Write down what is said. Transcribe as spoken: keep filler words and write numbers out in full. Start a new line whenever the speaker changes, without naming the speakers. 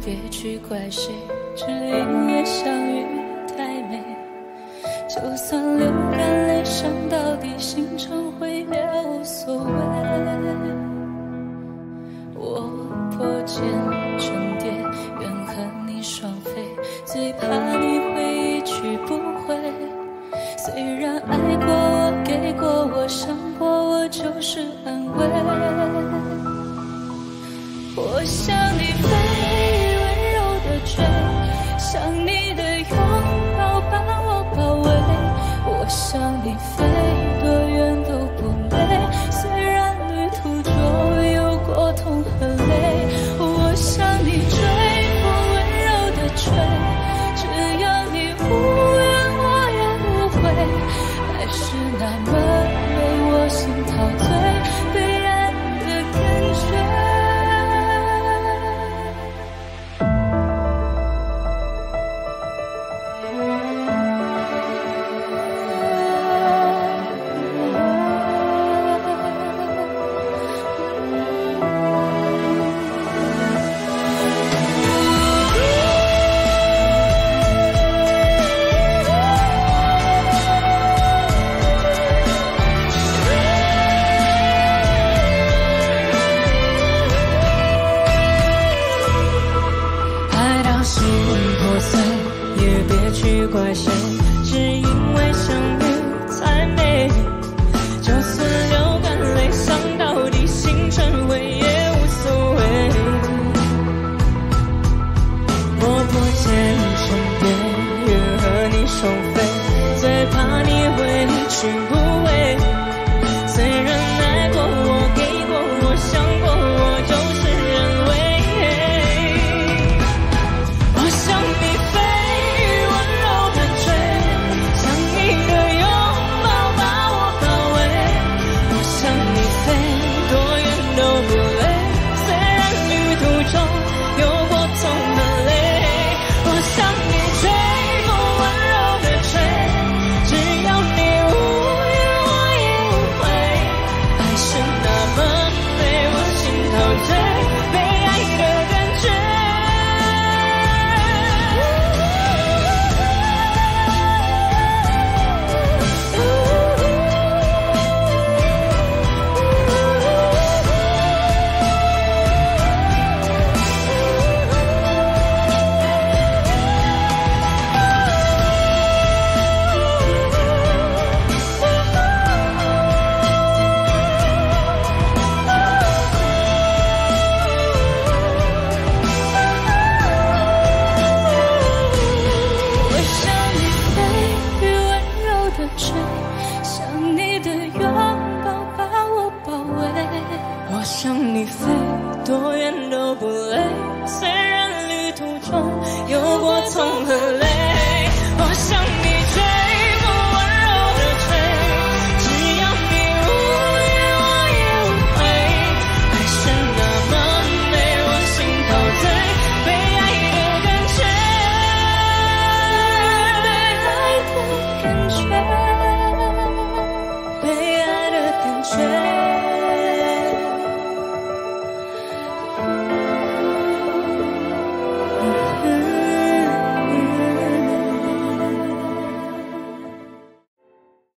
别去怪谁，只因为相遇太美。就算流干泪，伤到底，心成灰也无所谓。我破茧成蝶，愿和你双飞，最怕你会一去不回。虽然爱过我，给过我，伤过我，就是安慰。我向你飞，温柔的追，想你的拥抱把我包围。我向你飞，多远都不累，虽然旅途中有过痛和泪。我向你追，我温柔的追，只要你无怨我也无悔。爱是那么美，我心陶醉，被爱的感觉。
怪谁？只因为相遇太美，就算流